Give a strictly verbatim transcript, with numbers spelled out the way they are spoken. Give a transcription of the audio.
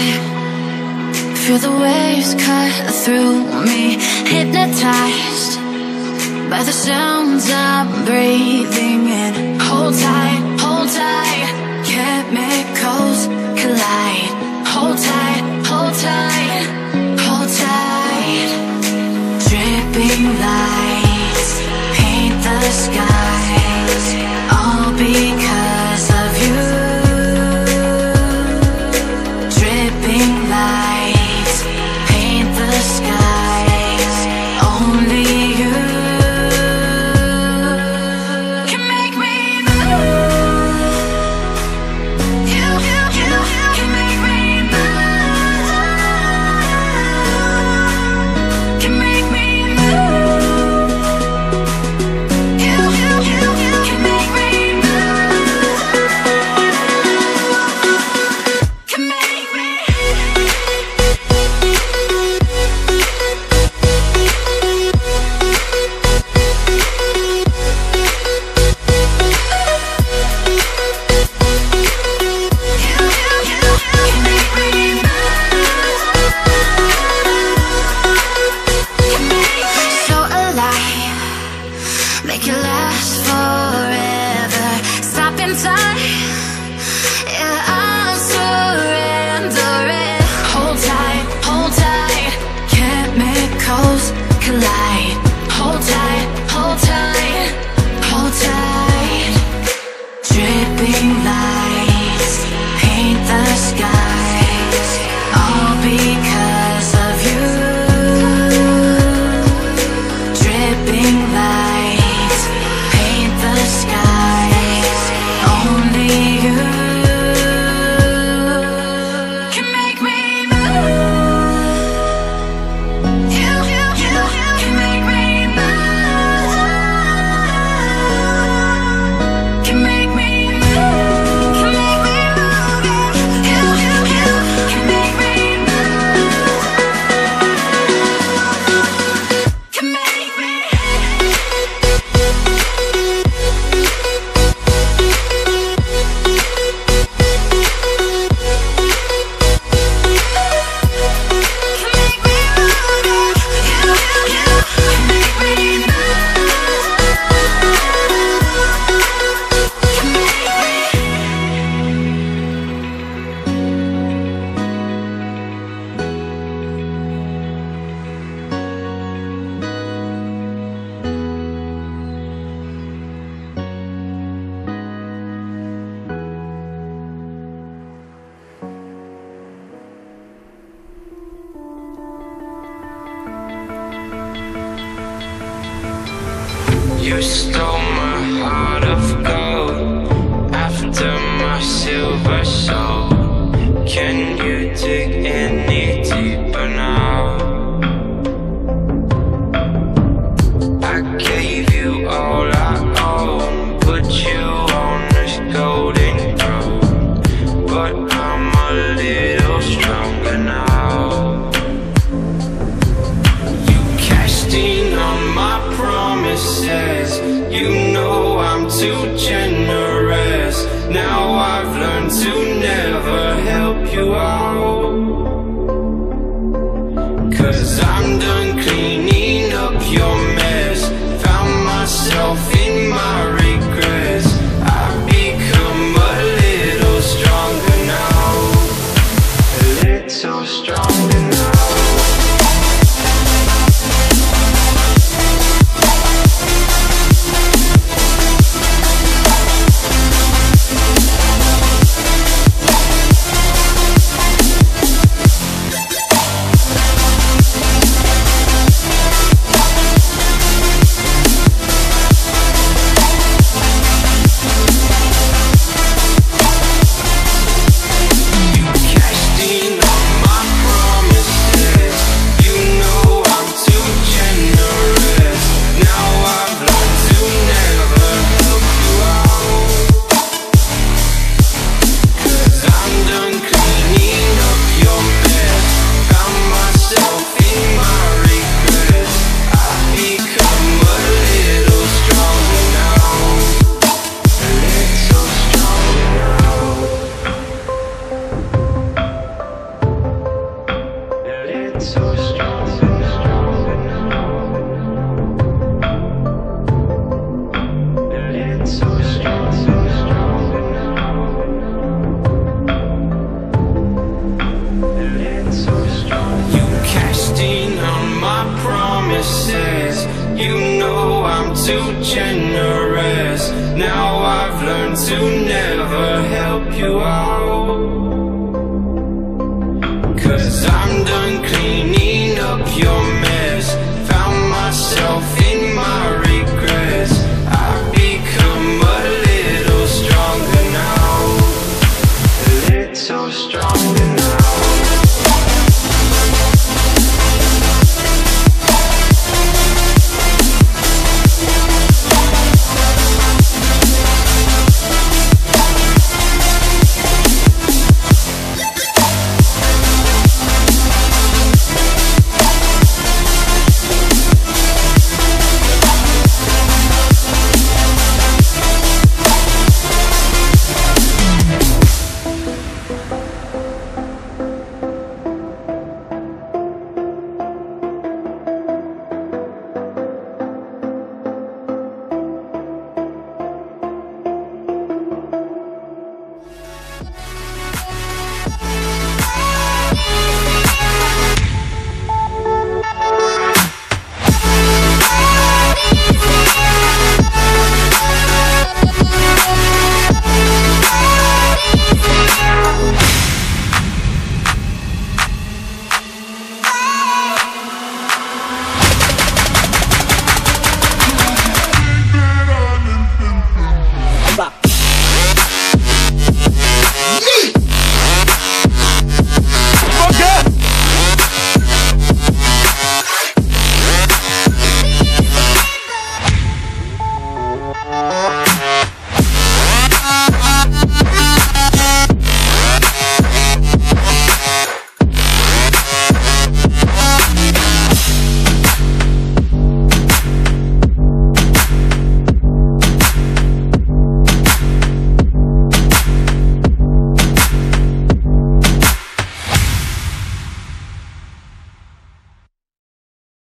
Feel the waves cut through me, hypnotized by the sounds I'm breathing in. Hold tight, hold tight, chemicals collide. Hold tight, hold tight, hold tight. Dripping lights paint the skies, all because of you. Dripping lights paint the skies, only you can make me move. You, you, you can make me move. Can make me move. You, you, you can make me move. Can make me. So alive, make it last forever. Stop in time, yeah, I'm surrendering. Hold tight, hold tight, chemicals collide. Hold tight, hold tight, hold tight. Dripping lights paint the skies, all because of you. Dripping lights paint the skies, only you can make me move. You, you, you can make me move. Can make me move. Can make me move. You, you, you can make me move. Can make me. You stole my heart of gold after my silver soul. Can you dig any deeper now? I gave you all I own, put you on this golden throne, but I'm a little stronger now. You cashed in on my promises, you know I'm too generous. Now I've learned to never help you out, 'cause I'm done cleaning up your mess. Found myself in my regrets. I've become a little stronger now, a little stronger now. You cashed in on my promises. so strong, strong now. Feeling so strong, so strong now. Feeling so strong. You cashed in on my promises. You know I'm too generous. Now I've learned to never help you out. Cause I'm done cleaning up your mess.